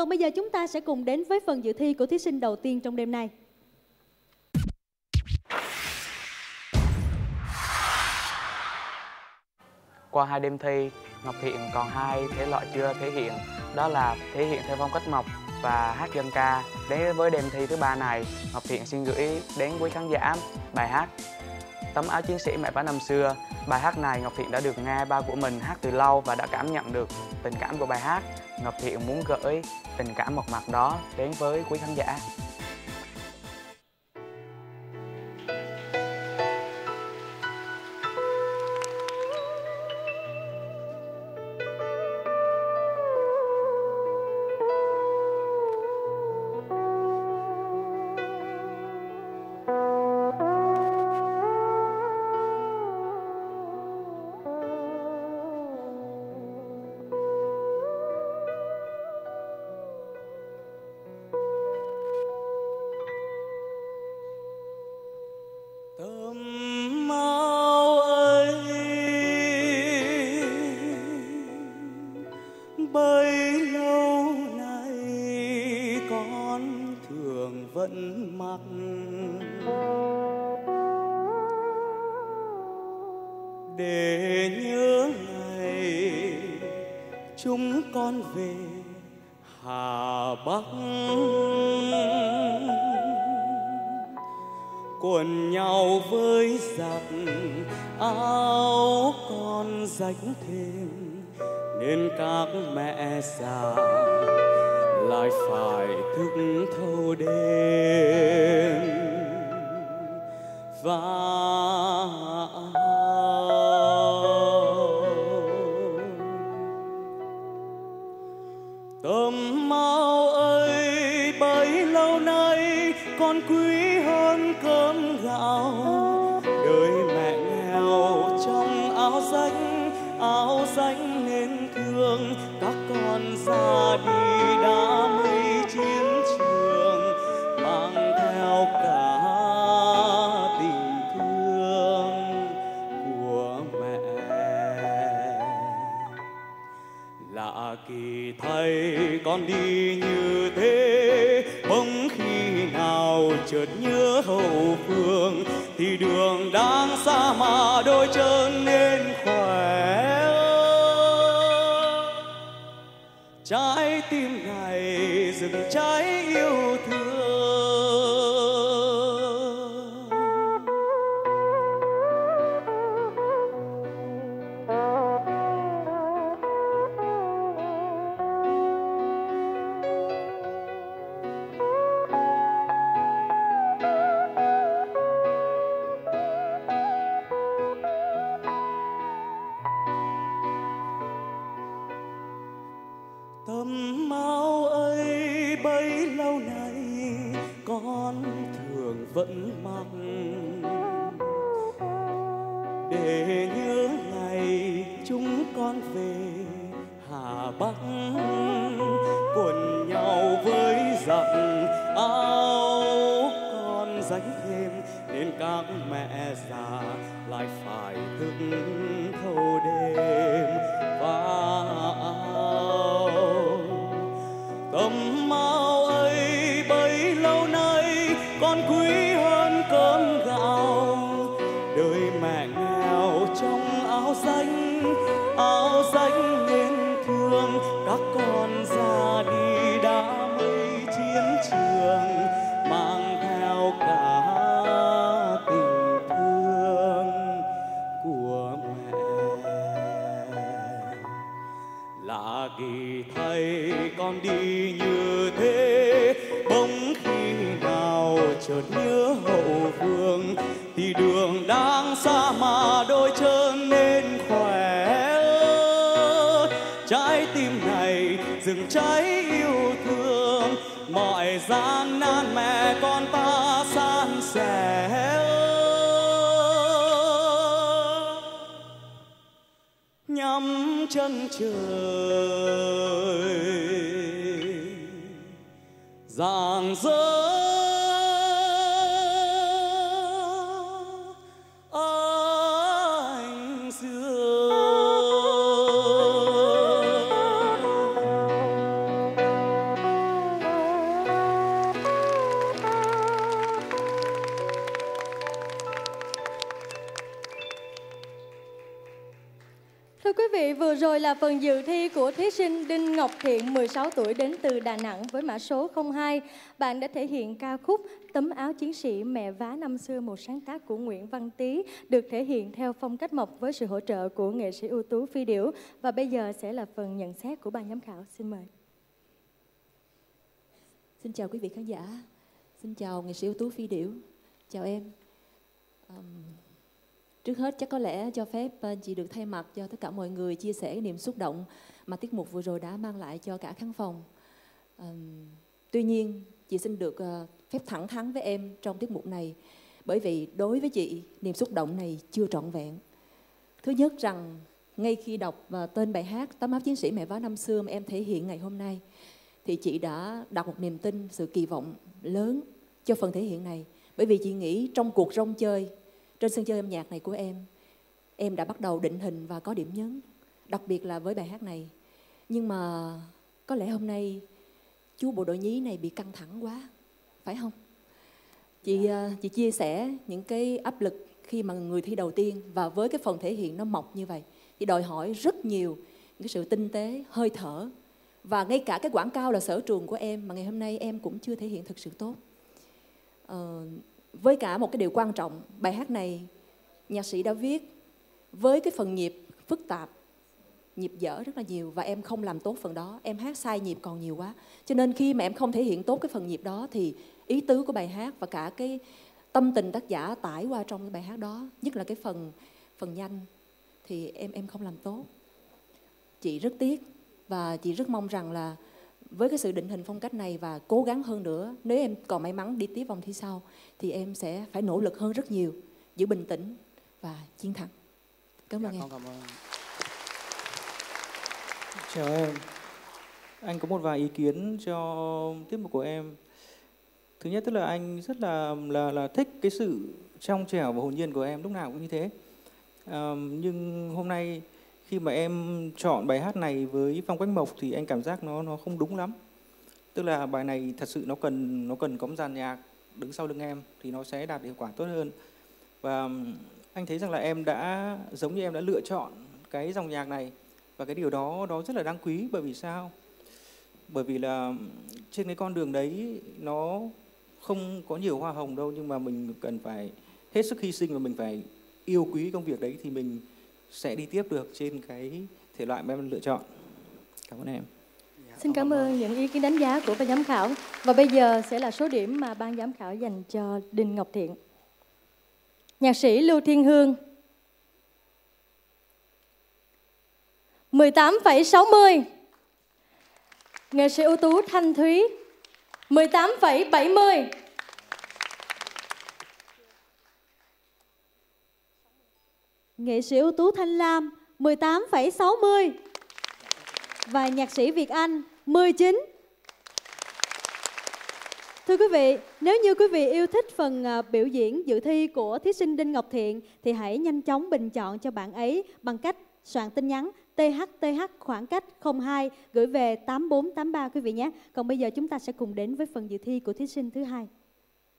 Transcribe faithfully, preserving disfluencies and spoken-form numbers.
Còn bây giờ chúng ta sẽ cùng đến với phần dự thi của thí sinh đầu tiên trong đêm nay. Qua hai đêm thi, Ngọc Thiện còn hai thể loại chưa thể hiện, đó là thể hiện theo phong cách mộc và hát dân ca. Đến với đêm thi thứ ba này, Ngọc Thiện xin gửi đến quý khán giả bài hát Tấm áo chiến sĩ mẹ vá năm xưa. Bài hát này Ngọc Thiện đã được nghe ba của mình hát từ lâu và đã cảm nhận được tình cảm của bài hát. Ngọc Thiện muốn gửi tình cảm mộc mạc đó đến với quý khán giả. Tấm áo ấy bấy lâu nay con thường vẫn mặc, để nhớ ngày chúng con về Hà Bắc. Quần nhau với giặc áo con rách thêm, nên các mẹ già lại phải thức thâu đêm và tấm áo ấy bấy lâu nay con quý hơn cơm gạo. Đời mẹ nghèo trong áo rách, áo rách nên thương các con ra đi đã mây chiến trường, mang theo cả tình thương của mẹ. Lạ kỳ thay con đi như thế, bỗng khi nào chợt nhớ hậu phương, thì đường đang xa mà đôi chân nên khỏe. Trái tim này rực cháy yêu thương. Tấm áo ấy bấy lâu nay con thường vẫn mặc, để nhớ ngày chúng con về Hà Bắc. Quần nhau với giặc áo con rách thêm, nên các mẹ già lại phải thức thâu đêm và tấm áo ấy bấy lâu nay con quý hơn cơm gạo. Đời mẹ nghèo trong áo rách, áo rách nên thương các con ra đi đã mây chiến trường, mang theo cả tình thương của mẹ. Lạ kỳ thay con đi như thế, bỗng khi nào chợt nhớ hậu phương, thì đường đang xa mà đôi chân nên khỏe. Trái tim này rừng cháy yêu thương, mọi gian nan mẹ con ta san sẻ. Nhắm chân trời rạng rỡ ánh dương. vị, vừa rồi là phần dự thi của thí sinh Đinh Ngọc Thiện, mười sáu tuổi, đến từ Đà Nẵng với mã số không hai. Bạn đã thể hiện ca khúc Tấm áo chiến sĩ mẹ vá năm xưa, một sáng tác của Nguyễn Văn Tý, được thể hiện theo phong cách mộc với sự hỗ trợ của nghệ sĩ ưu tú Phi Điểu. Và bây giờ sẽ là phần nhận xét của ban giám khảo. Xin mời. Xin chào quý vị khán giả. Xin chào nghệ sĩ ưu tú Phi Điểu. Chào em. Um, trước hết chắc có lẽ cho phép chị được thay mặt cho tất cả mọi người chia sẻ cái niềm xúc động mà tiết mục vừa rồi đã mang lại cho cả khán phòng. Um, tuy nhiên chị xin được uh, phép thẳng thắn với em trong tiết mục này, bởi vì đối với chị niềm xúc động này chưa trọn vẹn. Thứ nhất rằng ngay khi đọc uh, tên bài hát Tấm áo chiến sĩ mẹ vá năm xưa mà em thể hiện ngày hôm nay, thì chị đã đặt một niềm tin, sự kỳ vọng lớn cho phần thể hiện này. Bởi vì chị nghĩ trong cuộc rong chơi, trên sân chơi âm nhạc này của em, em đã bắt đầu định hình và có điểm nhấn, đặc biệt là với bài hát này. Nhưng mà có lẽ hôm nay chú bộ đội nhí này bị căng thẳng quá, phải không? Chị, chị chia sẻ những cái áp lực khi mà người thi đầu tiên, và với cái phần thể hiện nó mộc như vậy thì đòi hỏi rất nhiều cái sự tinh tế, hơi thở. Và ngay cả cái quảng cáo là sở trường của em mà ngày hôm nay em cũng chưa thể hiện thực sự tốt. Ờ, với cả một cái điều quan trọng, bài hát này nhạc sĩ đã viết với cái phần nhịp phức tạp, nhịp dở rất là nhiều, và em không làm tốt phần đó, em hát sai nhịp còn nhiều quá. Cho nên khi mà em không thể hiện tốt cái phần nhịp đó thì ý tứ của bài hát và cả cái tâm tình tác giả tải qua trong cái bài hát đó, nhất là cái phần phần nhanh, thì em em không làm tốt. Chị rất tiếc, và chị rất mong rằng là với cái sự định hình phong cách này và cố gắng hơn nữa, nếu em còn may mắn đi tiếp vòng thi sau thì em sẽ phải nỗ lực hơn rất nhiều, giữ bình tĩnh và chiến thắng. Cảm ơn Dạ, em. con cảm ơn. Chào em. Anh có một vài ý kiến cho tiết mục của em. Thứ nhất tức là anh rất là là là thích cái sự trong trẻo và hồn nhiên của em, lúc nào cũng như thế. À, nhưng hôm nay khi mà em chọn bài hát này với phong cách mộc thì anh cảm giác nó nó không đúng lắm. Tức là bài này thật sự nó cần nó cần có một dàn nhạc đứng sau lưng em thì nó sẽ đạt hiệu quả tốt hơn. Và anh thấy rằng là em đã giống như em đã lựa chọn cái dòng nhạc này, và cái điều đó đó rất là đáng quý. Bởi vì sao? Bởi vì là trên cái con đường đấy nó không có nhiều hoa hồng đâu, nhưng mà mình cần phải hết sức hy sinh và mình phải yêu quý công việc đấy thì mình sẽ đi tiếp được trên cái thể loại mà em lựa chọn. Cảm ơn em. Xin cảm ơn những ý kiến đánh giá của ban giám khảo. Và bây giờ sẽ là số điểm mà ban giám khảo dành cho Đinh Ngọc Thiện. Nhạc sĩ Lưu Thiên Hương mười tám phẩy sáu mươi. Nghệ sĩ ưu tú Thanh Thúy mười tám phẩy bảy mươi. Nghệ sĩ ưu tú Thanh Lam mười tám phẩy sáu mươi. Và nhạc sĩ Việt Anh mười chín. Thưa quý vị, nếu như quý vị yêu thích phần biểu diễn dự thi của thí sinh Đinh Ngọc Thiện thì hãy nhanh chóng bình chọn cho bạn ấy bằng cách soạn tin nhắn tê hát tê hát khoảng cách không hai gửi về tám bốn tám ba quý vị nhé. Còn bây giờ chúng ta sẽ cùng đến với phần dự thi của thí sinh thứ hai.